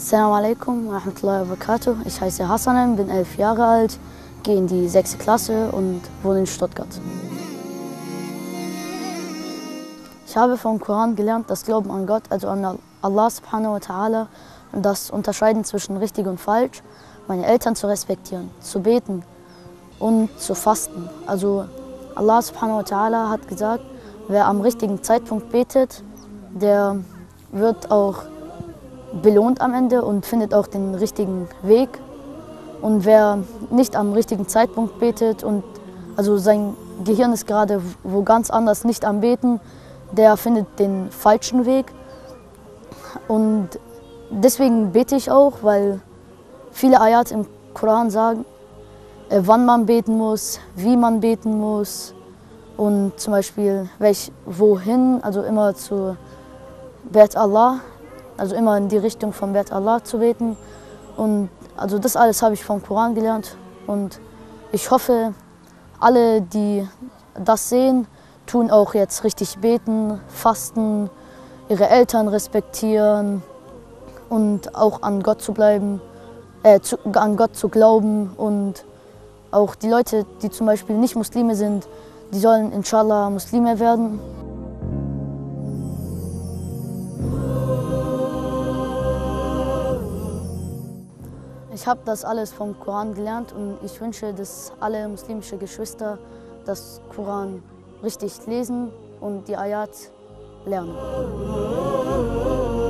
Assalamu alaikum wa rahmatullahi wa barakatuh. Ich heiße Hassanem, bin 11 Jahre alt, gehe in die 6. Klasse und wohne in Stuttgart. Ich habe vom Koran gelernt, das Glauben an Gott, also an Allah subhanahu wa ta'ala, und das Unterscheiden zwischen richtig und falsch, meine Eltern zu respektieren, zu beten und zu fasten. Also Allah subhanahu wa ta'ala hat gesagt, wer am richtigen Zeitpunkt betet, der wird auch belohnt am Ende und findet auch den richtigen Weg. Und wer nicht am richtigen Zeitpunkt betet und also sein Gehirn ist gerade wo ganz anders, nicht am Beten, der findet den falschen Weg. Und deswegen bete ich auch, weil viele Ayat im Koran sagen, wann man beten muss, wie man beten muss und zum Beispiel wohin, also immer zu Bet Allah, also immer in die Richtung von Bet Allah zu beten. Und also das alles habe ich vom Koran gelernt und ich hoffe, alle, die das sehen, tun auch jetzt richtig beten, fasten, ihre Eltern respektieren und auch an Gott zu bleiben, an Gott zu glauben. Und auch die Leute, die zum Beispiel nicht Muslime sind, die sollen inshallah Muslime werden. Ich habe das alles vom Koran gelernt und ich wünsche, dass alle muslimischen Geschwister das Koran richtig lesen und die Ayat lernen.